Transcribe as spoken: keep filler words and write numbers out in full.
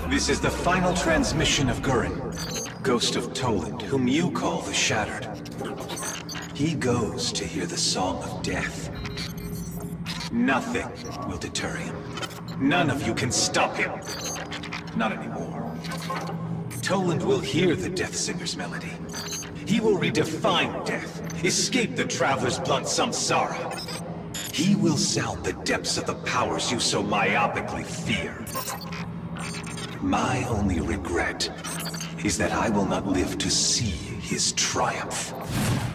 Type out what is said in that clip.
This is the final transmission of Gurren, ghost of Toland, whom you call the Shattered. He goes to hear the song of death. Nothing will deter him. None of you can stop him. Not anymore. Toland will hear the Death Singer's melody. He will redefine death, escape the Traveler's blunt samsara. He will sound the depths of the powers you so myopically fear. My only regret is that I will not live to see his triumph.